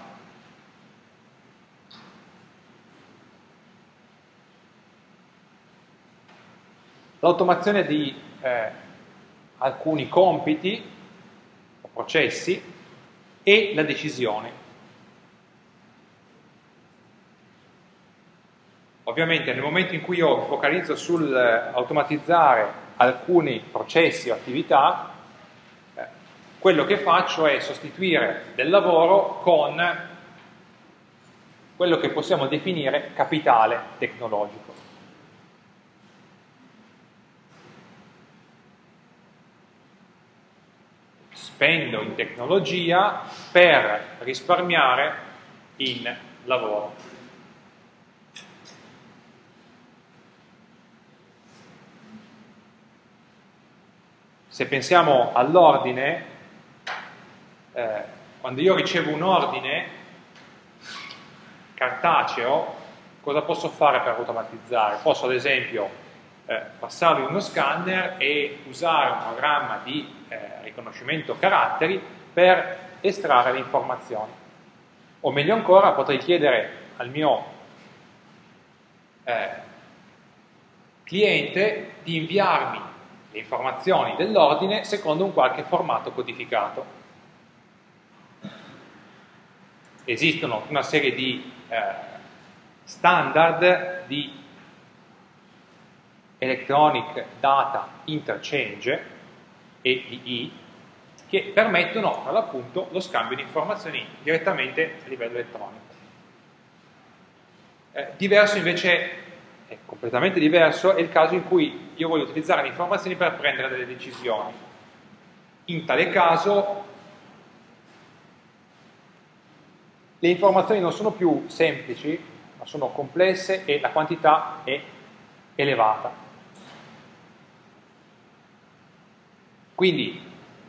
L'automazione di alcuni compiti o processi e la decisione. Ovviamente nel momento in cui io mi focalizzo sul automatizzare alcuni processi o attività, quello che faccio è sostituire del lavoro con quello che possiamo definire capitale tecnologico. Spendo in tecnologia per risparmiare in lavoro. Se pensiamo all'ordine, quando io ricevo un ordine cartaceo, cosa posso fare per automatizzare? Posso ad esempio passarlo in uno scanner e usare un programma di riconoscimento caratteri per estrarre le informazioni. O meglio ancora, potrei chiedere al mio cliente di inviarmi le informazioni dell'ordine secondo un qualche formato codificato. Esistono una serie di standard di Electronic Data Interchange, EDI, che permettono per l'appunto lo scambio di informazioni direttamente a livello elettronico. Diverso invece, è completamente diverso, è il caso in cui io voglio utilizzare le informazioni per prendere delle decisioni. In tale caso le informazioni non sono più semplici, ma sono complesse e la quantità è elevata. Quindi,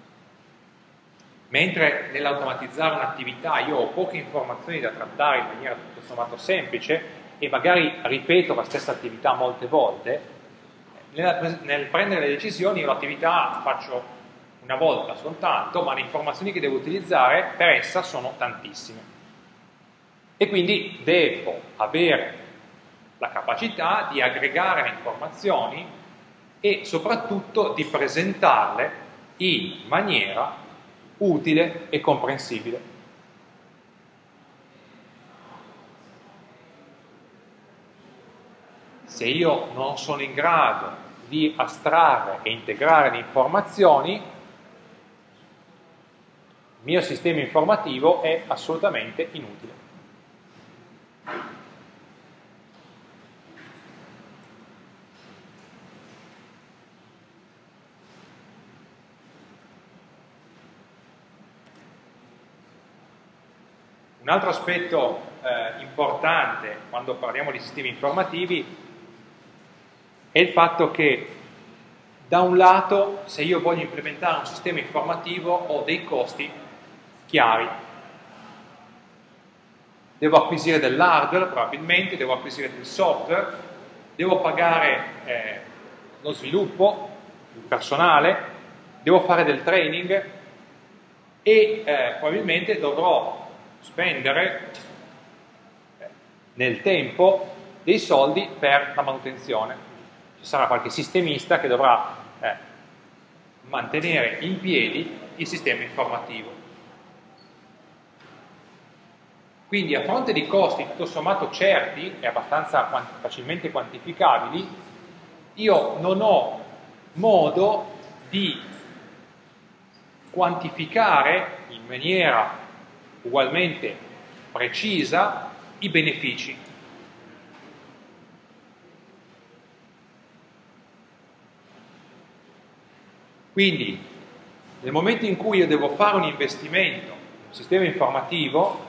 mentre nell'automatizzare un'attività io ho poche informazioni da trattare in maniera tutto sommato semplice e magari ripeto la stessa attività molte volte, nel prendere le decisioni io l'attività faccio una volta soltanto, ma le informazioni che devo utilizzare per essa sono tantissime. E quindi devo avere la capacità di aggregare le informazioni e soprattutto di presentarle in maniera utile e comprensibile. Se io non sono in grado di astrarre e integrare le informazioni, il mio sistema informativo è assolutamente inutile. Un altro aspetto importante quando parliamo di sistemi informativi è il fatto che da un lato, se io voglio implementare un sistema informativo, ho dei costi chiari. Devo acquisire dell'hardware, probabilmente, devo acquisire del software, devo pagare lo sviluppo, il personale, devo fare del training e probabilmente dovrò spendere nel tempo dei soldi per la manutenzione. Ci sarà qualche sistemista che dovrà mantenere in piedi il sistema informativo. Quindi a fronte di costi tutto sommato certi e abbastanza facilmente quantificabili, io non ho modo di quantificare in maniera ugualmente precisa i benefici. Quindi, nel momento in cui io devo fare un investimento in un sistema informativo,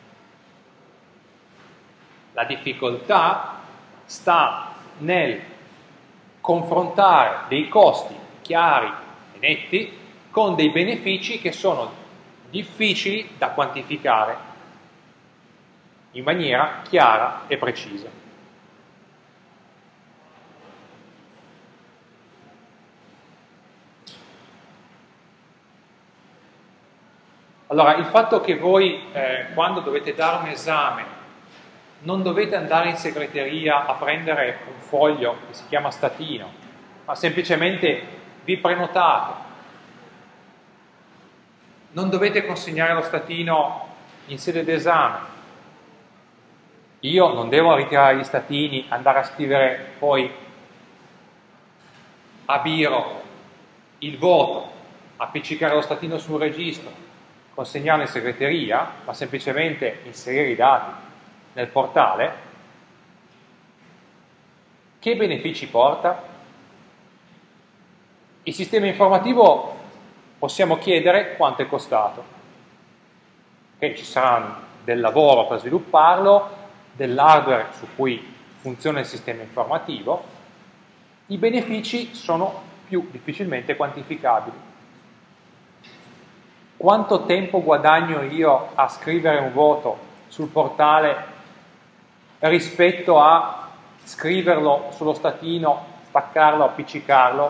la difficoltà sta nel confrontare dei costi chiari e netti con dei benefici che sono difficili da quantificare in maniera chiara e precisa. Allora, il fatto che voi quando dovete dare un esame non dovete andare in segreteria a prendere un foglio che si chiama statino, ma semplicemente vi prenotate. Non dovete consegnare lo statino in sede d'esame. io non devo ritirare gli statini, andare a scrivere poi a biro il voto, appiccicare lo statino sul registro, consegnarlo in segreteria, ma semplicemente inserire i dati nel portale. Che benefici porta? Il sistema informativo possiamo chiedere quanto è costato, che ci sarà del lavoro per svilupparlo, dell'hardware su cui funziona il sistema informativo. I benefici sono più difficilmente quantificabili. Quanto tempo guadagno io a scrivere un voto sul portale rispetto a scriverlo sullo statino, staccarlo, appiccicarlo?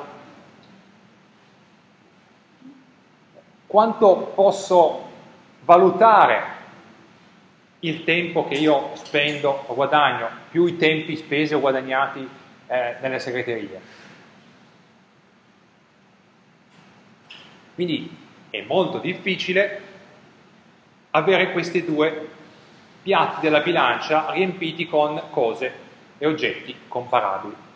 Quanto posso valutare il tempo che io spendo o guadagno, più i tempi spesi o guadagnati nelle segreterie? Quindi è molto difficile avere questi due piatti della bilancia riempiti con cose e oggetti comparabili.